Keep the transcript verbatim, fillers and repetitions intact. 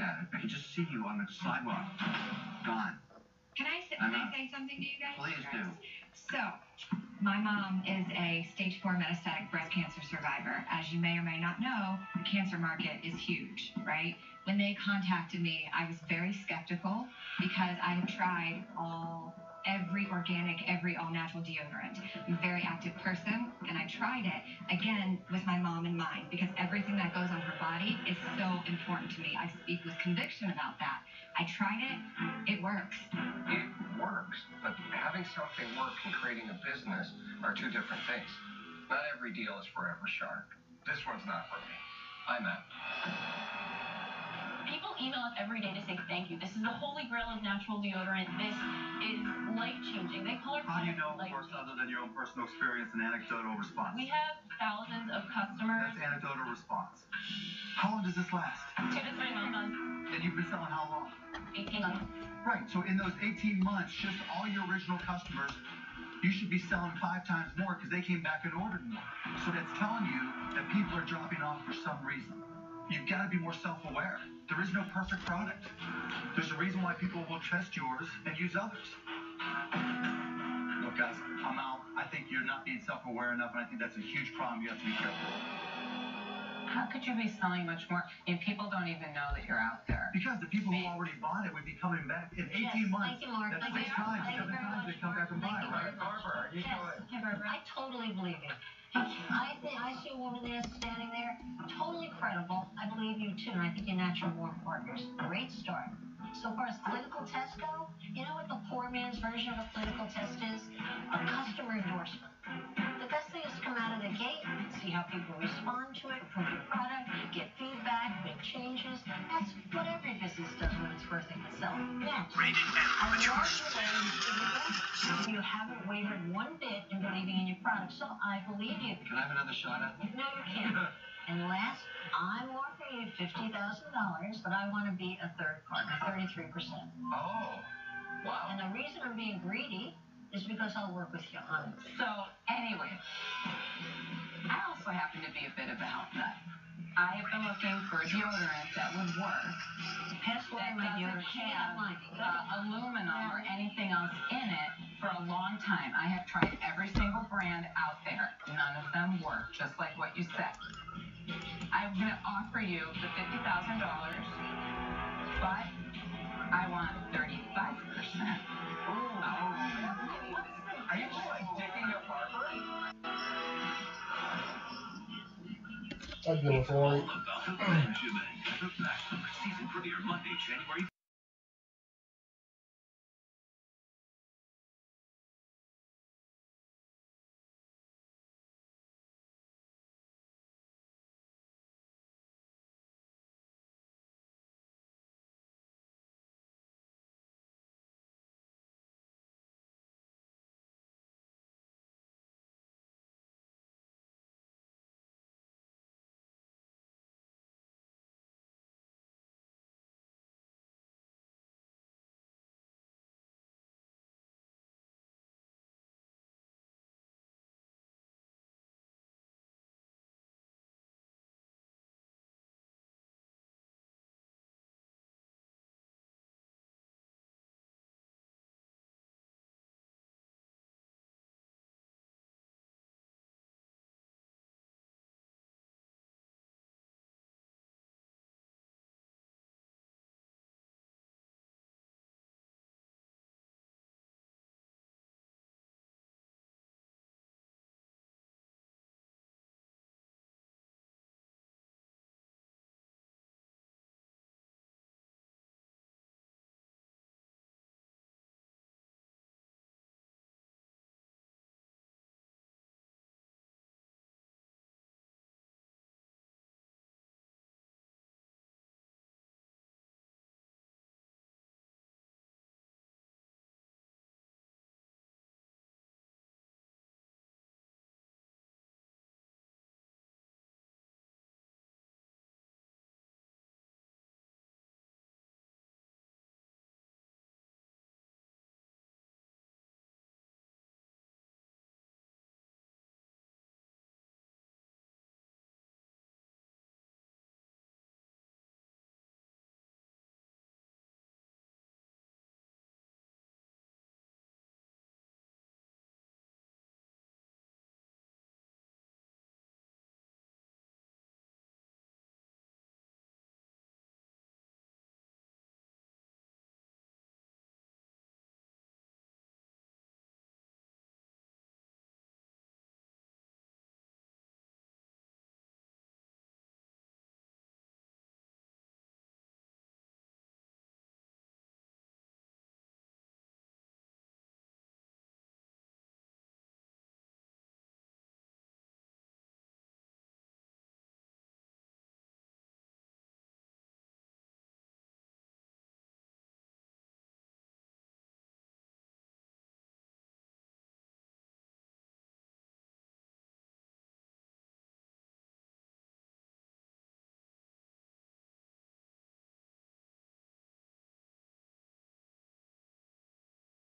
at it. I could just see you on the sidewalk. Gone. Can I, say, can I say something to you guys? Please do. So, my mom is a stage four metastatic breast cancer survivor. As you may or may not know, the cancer market is huge, right? When they contacted me, I was very skeptical because I have tried all, every organic, every all-natural deodorant. I'm a very active person, and I tried it, again, with my mom in mind, because everything that goes on her body is so important to me. I speak with conviction about that. I tried it, it works. It works, but having something work and creating a business are two different things. Not every deal is forever sharp. This one's not for me. I'm out. People email us every day to say thank you. This is the holy grail of natural deodorant. This is life-changing. They call it How do you know, of course, other than your own personal experience and anecdotal response? We have thousands of customers. That's anecdotal response. How long does this last? Two to three months. And you've been selling how long? eighteen months. Right, so in those eighteen months, just all your original customers, you should be selling five times more because they came back and ordered more. So that's telling you that people are dropping off for some reason. You've got to be more self-aware. There is no perfect product. There's a reason why people will test yours and use others. Look, guys, I'm out. I think you're not being self-aware enough, and I think that's a huge problem you have to be careful with. How could you be selling much more and people don't even know that you're out there? Because the people who already bought it would be coming back in eighteen yes, months. Thank you, Mark. That's Thank six you. times, Thank seven you times they come Mark. back and buy, Thank right? You Barbara, you yes. go ahead. Hey, Barbara. I totally believe it. I think I see a woman there standing there, totally credible. I believe you too, and I think your natural born partners. Great start. So far as clinical tests go, you know what the poor man's version of a clinical test is? A customer endorsement. The best thing is to come out of the gate, see how people respond to it, prove your product, get feedback, make changes. That's what every business does when it's first thing to sell. Next, I love the way you give it back. You haven't wavered one bit in believing in your product, so I believe you. Can I have another shot at it? No, you can't. And last, I'm offering you fifty thousand dollars, but I want to be a third partner, thirty-three percent. Oh, wow. And the reason I'm being greedy is because I'll work with you on it. So, anyway, I also happen to be a bit of a health nut. I have been looking for a deodorant that would work. Pass away That my doesn't deodorant. have uh, aluminum or anything else in it for a long time. I have tried every single brand out there. None of them work, just like what you said. I'm going to offer you the fifty thousand dollars, but I want thirty-five percent. Ooh. Are you just like digging up Barbara? I'd go with Lori. All about the Benjamin. The Bachelor season premiere Monday, January